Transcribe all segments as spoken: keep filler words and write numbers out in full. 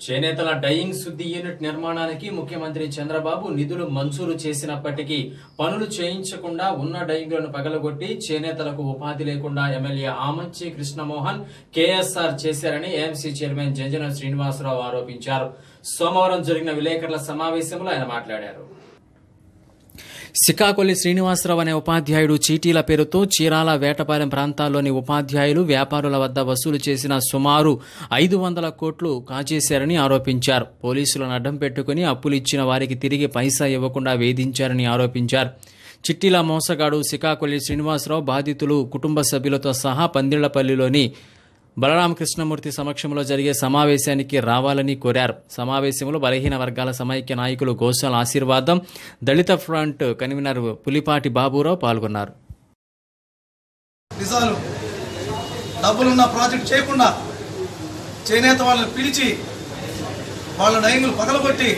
చేనేతల dying శుద్ధి unit నిర్మాణానికి ముఖ్యమంత్రి చంద్రబాబు నిధులు మంజూరు చేసినప్పటికీ పనులు చేయించకుండా ఉన్న డయింగ్లను పగలగొట్టి చేనేతలకు ఉపాధి లేకుండా ఎమ్మెల్యే ఆమంచి కృష్ణమోహన్ కేఎస్ఆర్ చేశారని ఏఎంసీ చైర్మన్ జంజన శ్రీనివాసరావు ఆరోపించారు. సోమవారం జరిగిన విలేకరుల సమావేశంలో ఆయన మాట్లాడారు. సికాకొల్లి శ్రీనివాసరావు అనే ఉపాధ్యాయుడు చీటీల పేరుతో చీరాల, వేటపాలెం ప్రాంతాల్లోని ఉపాధ్యాయులు, వ్యాపారుల వద్ద వసూలు చేసిన సుమారు ఐదు వందల కోట్లు కాజేశారని ఆరోపించారు. పోలీసులను అడ్డం పెట్టుకుని అప్పులు ఇచ్చిన వారికి తిరిగి పైసా ఇవ్వకుండా వేధించారని ఆరోపించారు. చిట్టీల మోసగాడు సికాకొల్లి శ్రీనివాసరావు బాధితులు కుటుంబ సభ్యులతో సహా పందిళ్లపల్లిలోని బలరామకృష్ణమూర్తి సమక్షంలో జరిగే సమావేశానికి రావాలని కోరారు. సమావేశంలో బలహీన వర్గాల సమైక్య నాయకులు గోశాల ఆశీర్వాదం, దళిత ఫ్రంట్ కన్వీనర్ పులిపాటి బాబురావు పాల్గొన్నారు. నిజాలు డబ్బులున్న ప్రాజెక్ట్ చేయకుండా చేనేత వాళ్ళని పిలిచి వాళ్ళ డైంగులు పగలగొట్టి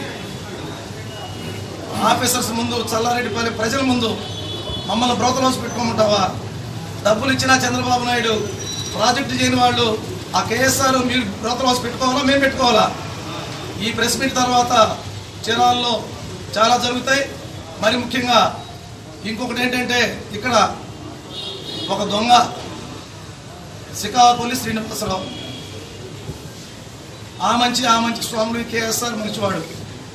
ఆఫీసర్స్ ముందు, చల్లారెడ్డిపల్లి ప్రజల ముందు మమ్మల్ని బ్రోతలోసి పెట్టుకోమంటావా? డబ్బులు ఇచ్చినా చంద్రబాబు నాయుడు ప్రాజెక్టు చేయని వాళ్ళు ఆ కేఎస్ఆర్ మీరు బ్రోతలోసి పెట్టుకోవాలా, మేము పెట్టుకోవాలా? ఈ ప్రెస్ మీట్ తర్వాత చీరాల్లో చాలా జరుగుతాయి. మరి ముఖ్యంగా ఇంకొకటి ఏంటంటే, ఇక్కడ ఒక దొంగ సికాకొల్లి శ్రీనివాసరావు, ఆ మంచి ఆ మంచి స్వాములు, కేఎస్ఆర్ మంచివాడు.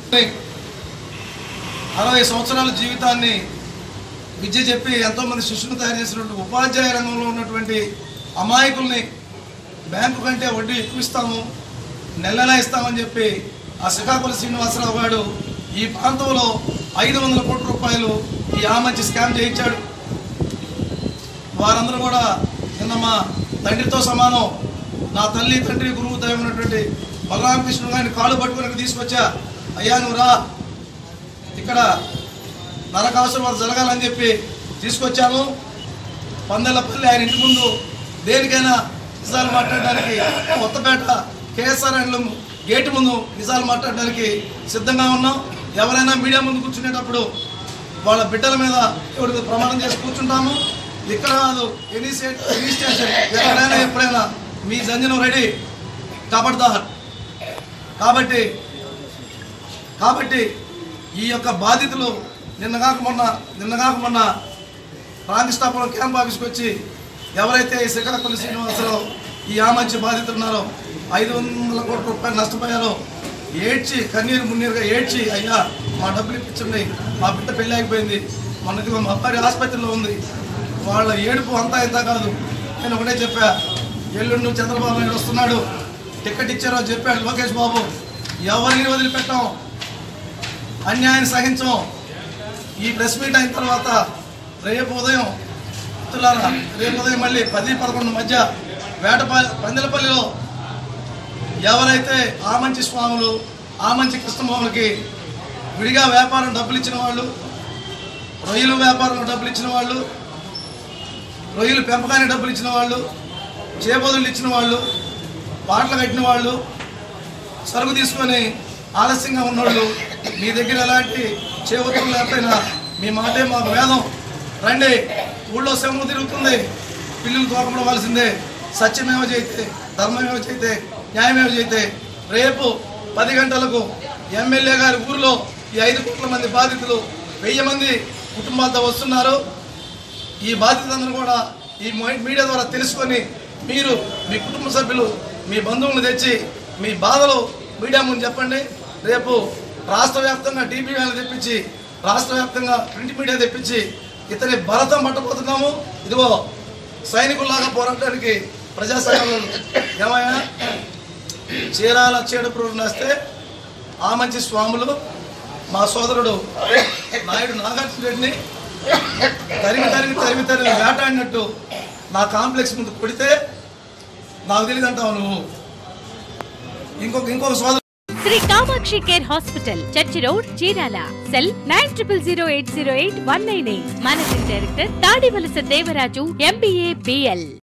అరవై సంవత్సరాల జీవితాన్ని విద్య చెప్పి ఎంతోమంది శిష్యులు తయారు చేసినటువంటి ఉపాధ్యాయ రంగంలో ఉన్నటువంటి అమాయకుల్ని బ్యాంకు కంటే వడ్డీ ఎక్కువ ఇస్తాము, నెల నెలా ఇస్తామని చెప్పి ఆ శ్రీకాకుళం శ్రీనివాసరావు గారు ఈ ప్రాంతంలో ఐదు వందల కోట్ల రూపాయలు ఈ ఆమంచి స్కామ్ చేయించాడు. వారందరూ కూడా నిన్న మా తండ్రితో సమానం, నా తల్లి తండ్రి గురువు దైవం ఉన్నటువంటి బలరామకృష్ణ గారిని కాళ్ళు పట్టుకుని తీసుకొచ్చా. అయ్యా నువ్వు రా, ఇక్కడ నరకాసురవాదం జరగాలని చెప్పి తీసుకొచ్చాను. పందెలపల్లి ఆయన ఇంటి ముందు దేనికైనా నిజాలు మాట్లాడడానికి, కొత్తపేట కేఎస్ఆర్ అండ్లం గేటు ముందు నిజాలు మాట్లాడడానికి సిద్ధంగా ఉన్నాం. ఎవరైనా మీడియా ముందు కూర్చునేటప్పుడు వాళ్ళ బిడ్డల మీద ఎవరికి ప్రమాణం చేసి కూర్చుంటాము. ఇక్కడ కాదు, ఎనీ స్టేట్ ఎనీ స్టేషన్ ఎక్కడైనా ఎప్పుడైనా మీ జంజనం రెడీ కబడ్దార్. కాబట్టి కాబట్టి ఈ యొక్క బాధితులు నిన్నగాక మొన్న నిన్నగాక మొన్న రాంకృష్ణాపురం క్యాంప్ ఆఫీస్కి వచ్చి ఎవరైతే ఈ శ్రీకాకుళం శ్రీనివాసరావు ఈ ఆమంచి బాధితులు ఉన్నారో, ఐదు వందల కోట్ల రూపాయలు నష్టపోయారో, ఏడ్చి కన్నీరు మున్నీరుగా ఏడ్చి, అయ్యా మా డబ్బులు ఇప్పించండి, మా బిడ్డ పెళ్ళి అయిపోయింది, మొన్నది మా అబ్బాయి ఆసుపత్రిలో ఉంది, వాళ్ళ ఏడుపు అంతా ఇంత కాదు. నేను ఒకటే చెప్పా, ఎల్లుండి చంద్రబాబు నాయుడు వస్తున్నాడు, టికెట్ ఇచ్చారో చెప్పాడు లోకేష్ బాబు, ఎవరిని వదిలిపెట్టాం, అన్యాయాన్ని సహించం. ఈ ప్రెస్ మీట్ అయిన తర్వాత రేపు ఉదయం రేపు ఉదయం మళ్ళీ పది పదకొండు మధ్య వేటపల్లి పందిలపల్లిలో ఎవరైతే ఆమంచి స్వాములు, ఆమంచి కృష్ణమోహన్కి విడిగా వ్యాపారం డబ్బులు ఇచ్చిన వాళ్ళు, రొయ్యలు వ్యాపారం డబ్బులు ఇచ్చిన వాళ్ళు, రొయ్యలు పెంపకానికి డబ్బులు ఇచ్చిన వాళ్ళు, చేబోదులు ఇచ్చిన వాళ్ళు, పాటలు కట్టిన వాళ్ళు, సరుకు తీసుకొని ఆలస్యంగా ఉన్నవాళ్ళు, మీ దగ్గర ఎలాంటి చేబోతులు లేకపోయినా మీ మాటే మాకు వేదం, రండి, ఊళ్ళో సింహం తిరుగుతుంది, పిల్లలు తోకపడవలసిందే, సత్యమేవ చేయితే, ధర్మమేవ చేయితే, న్యాయమేవ చేయితే. రేపు పది గంటలకు ఎమ్మెల్యే గారి ఊరిలో ఈ ఐదు కోట్ల మంది బాధితులు వెయ్యి మంది కుటుంబాలతో వస్తున్నారు. ఈ బాధితులందరూ కూడా ఈ మీడియా ద్వారా తెలుసుకొని మీరు మీ కుటుంబ సభ్యులు, మీ బంధువులను తెచ్చి మీ బాధలు మీడియా ముందు చెప్పండి. రేపు రాష్ట్ర వ్యాప్తంగా టీవీ వాళ్ళు తెప్పించి, రాష్ట్ర వ్యాప్తంగా ప్రింట్ మీడియా తెప్పించి ఇతని భరతం పట్టబోతున్నాము. ఇదిగో సైనికుల్లాగా పోరాటానికి ప్రజా సంఘాలు ఏమయ్యా, చీరాల చేడుపురు నేస్తే ఆమంచి స్వాములు మా సోదరుడు నాయుడు నాగార్జున రెడ్డిని తరిమి తరిమి తరిమి తరిమి వేటాడినట్టు నా కాంప్లెక్స్ ముందు కొడితే నాకు తెలియదు అంటావు నువ్వు. ఇంకొక ఇంకొక సోదరు Sri Kamakshi care hospital, church road, Chirala. Cell nine triple zero eight zero eight one nine eight. Managing director Tadivalasa Devaraju, MBA, BL.